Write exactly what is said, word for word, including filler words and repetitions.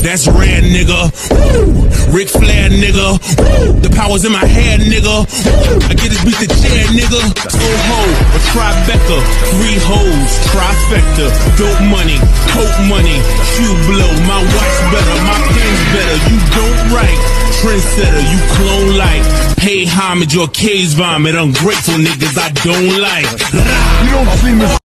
That's rare, nigga. Woo! Ric Flair, nigga. Woo! The power's in my head, nigga. Woo! I get this beat the chair, nigga. Oh-ho, a Tribeca. Three hoes, trifecta. Dope money, coke money. Shoe blow, my watch better, my pen's better. You don't write. Trendsetter, you clone like. Pay homage or case vomit. Ungrateful niggas I don't like. You don't see me.